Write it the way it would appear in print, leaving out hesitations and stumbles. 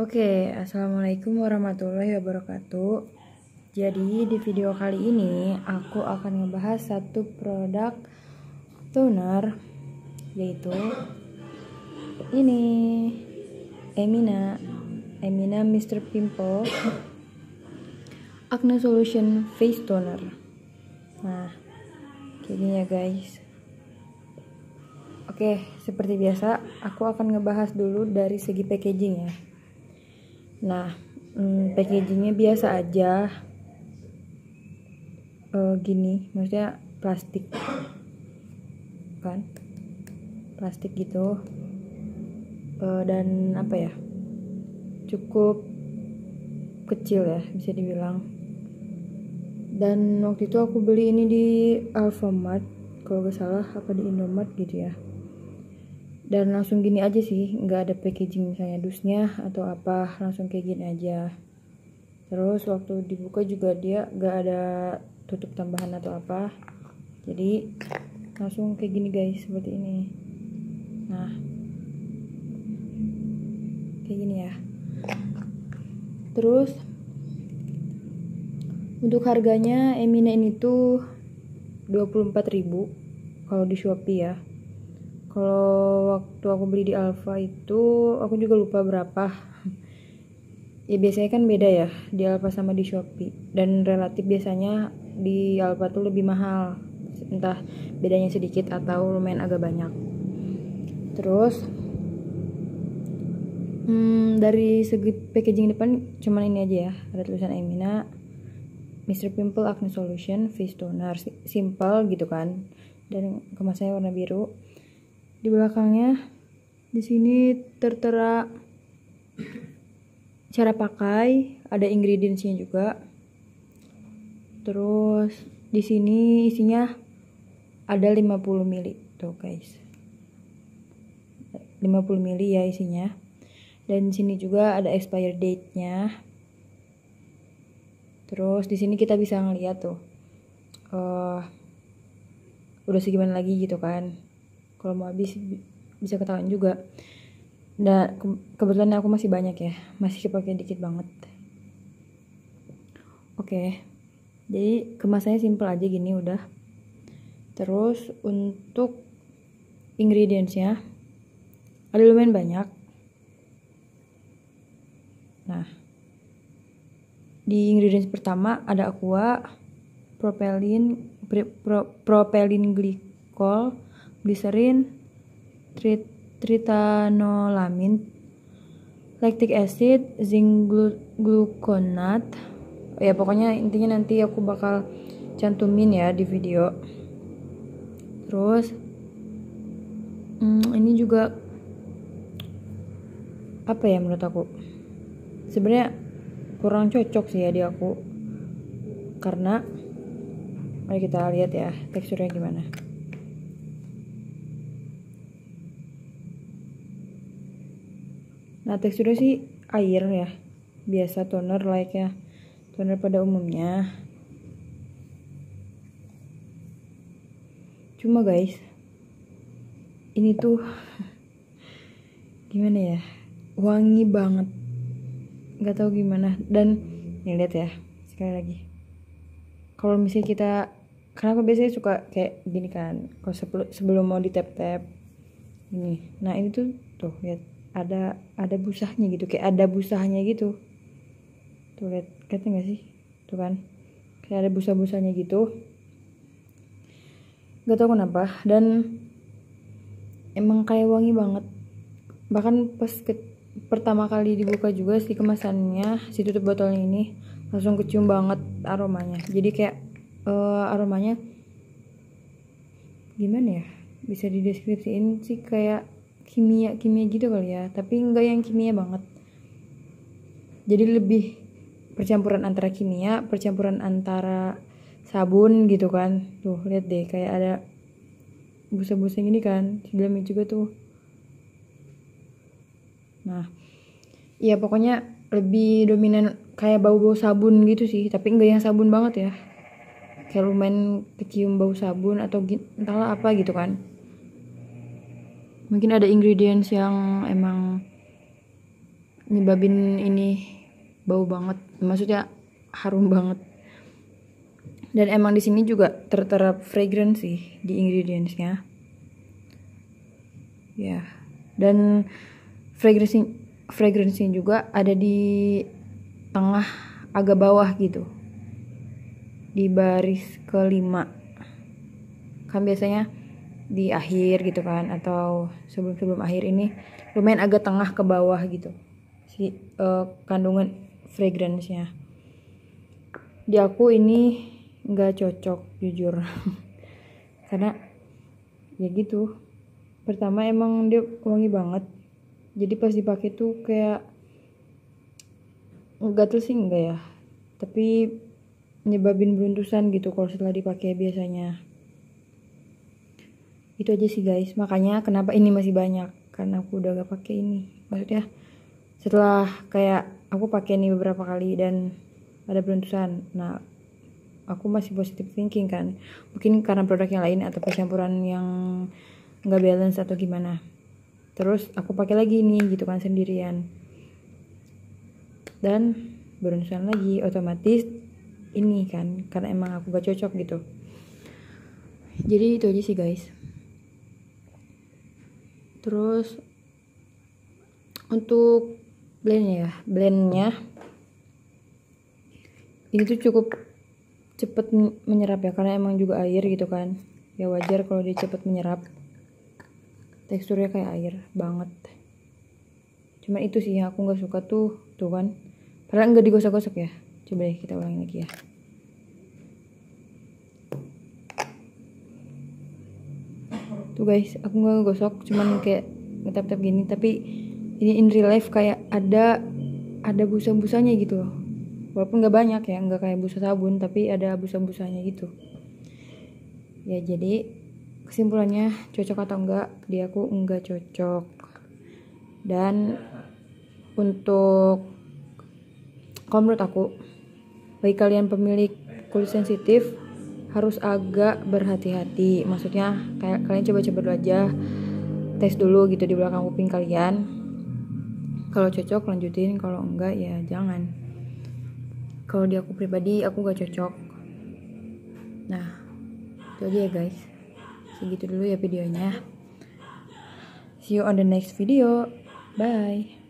Oke, assalamualaikum warahmatullahi wabarakatuh. Jadi di video kali ini aku akan ngebahas satu produk toner, yaitu ini Emina Mr. Pimple Acne Solution Face Toner. Nah, kayak gini ya guys. Oke, seperti biasa aku akan ngebahas dulu dari segi packaging ya. Nah, packagingnya biasa aja, gini, maksudnya plastik kan, plastik gitu, dan apa ya, cukup kecil ya bisa dibilang. Dan waktu itu aku beli ini di Alfamart, kalau gak salah, apa di Indomart gitu ya. Dan langsung gini aja sih, nggak ada packaging misalnya dusnya atau apa, langsung kayak gini aja. Terus waktu dibuka juga dia nggak ada tutup tambahan atau apa, jadi langsung kayak gini guys, seperti ini. Nah, kayak gini ya. Terus untuk harganya Emina ini tuh 24.000 kalau di Shopee ya. Kalau waktu aku beli di Alfa itu aku juga lupa berapa. Ya biasanya kan beda ya di Alfa sama di Shopee, dan relatif biasanya di Alfa tuh lebih mahal, entah bedanya sedikit atau lumayan agak banyak. Terus dari segi packaging depan cuman ini aja ya, ada tulisan Emina Mr. Pimple Acne Solution Face Toner, simple gitu kan, dan kemasannya warna biru. Di belakangnya di sini tertera cara pakai, ada ingredientsnya juga. Terus di sini isinya ada 50 ml tuh guys, 50 ml ya isinya. Dan di sini juga ada expired date-nya. Terus di sini kita bisa ngeliat tuh udah segimana lagi gitu kan, kalau mau habis bisa ketahuan juga. Dan kebetulan aku masih banyak ya, masih kepake dikit banget. Oke, jadi kemasannya simple aja gini udah. Terus untuk ingredientsnya ada lumayan banyak. Nah, di ingredients pertama ada aqua, propylene glycol, glycerin, tritanolamin, lactic acid, zinc gluconate. Ya pokoknya intinya nanti aku bakal cantumin ya di video. Terus ini juga apa ya, menurut aku sebenarnya kurang cocok sih ya di aku, karena mari kita lihat ya teksturnya gimana. Nah, teksturnya sih air ya, biasa toner like ya, toner pada umumnya. Cuma guys, ini tuh gimana ya, wangi banget, nggak tahu gimana. Dan nih lihat ya sekali lagi, kalau misalnya kita, karena aku biasanya suka kayak gini kan, kalau sebelum mau di tap ini. Nah ini tuh lihat ada busahnya gitu, kayak ada busahnya gitu tuh, lihat, kelihatan nggak sih tuh kan, kayak ada busa-busanya gitu, nggak tahu kenapa. Dan emang kayak wangi banget. Bahkan pas pertama kali dibuka juga si kemasannya, si tutup botolnya ini, langsung kecium banget aromanya. Jadi kayak aromanya gimana ya, bisa dideskripsiin sih, kayak kimia gitu kali ya, tapi enggak yang kimia banget. Jadi lebih percampuran antara kimia, percampuran antara sabun gitu kan. Tuh lihat deh, kayak ada busa-busa gini kan di dalamnya juga tuh. Nah, ya pokoknya lebih dominan kayak bau-bau sabun gitu sih, tapi enggak yang sabun banget ya, kayak lumayan kecium bau sabun atau entahlah apa gitu kan. Mungkin ada ingredients yang emang nyebabin ini bau banget, maksudnya harum banget. Dan emang di sini juga tertera fragrance sih di ingredientsnya ya. Dan fragrance juga ada di tengah agak bawah gitu, di baris kelima. Kan biasanya di akhir gitu kan, atau sebelum akhir ini lumayan agak tengah ke bawah gitu si kandungan fragrance-nya. Di aku ini nggak cocok jujur karena ya gitu. Pertama emang dia wangi banget, jadi pas dipakai tuh kayak gatel sih enggak ya, tapi nyebabin beruntusan gitu kalau setelah dipakai biasanya. Itu aja sih guys, makanya kenapa ini masih banyak, karena aku udah gak pakai ini. Maksudnya setelah kayak aku pakai ini beberapa kali dan ada beruntusan, nah aku masih positive thinking kan, mungkin karena produk yang lain atau percampuran yang nggak balance atau gimana. Terus aku pakai lagi ini gitu kan sendirian, dan beruntusan lagi, otomatis ini kan karena emang aku gak cocok gitu. Jadi itu aja sih guys. Terus untuk blendnya ini tuh cukup cepet menyerap ya, karena emang juga air gitu kan, ya wajar kalau dia cepet menyerap. Teksturnya kayak air banget. Cuma itu sih yang aku nggak suka tuh kan, padahal nggak digosok-gosok ya. Coba deh kita ulangi lagi ya. Tuh guys, aku nggak ngegosok, cuman kayak ngetap-tap gini, tapi ini in real life kayak ada busa-busanya gitu loh. Walaupun nggak banyak ya, nggak kayak busa sabun, tapi ada busa-busanya gitu. Ya jadi kesimpulannya cocok atau enggak, di aku enggak cocok. Dan untuk kalau menurut aku, bagi kalian pemilik kulit sensitif harus agak berhati-hati. Maksudnya kayak kalian coba-coba dulu aja, tes dulu gitu di belakang kuping kalian. Kalau cocok lanjutin, kalau enggak ya jangan. Kalau di aku pribadi aku gak cocok. Nah itu aja ya guys, segitu dulu ya videonya. See you on the next video, bye.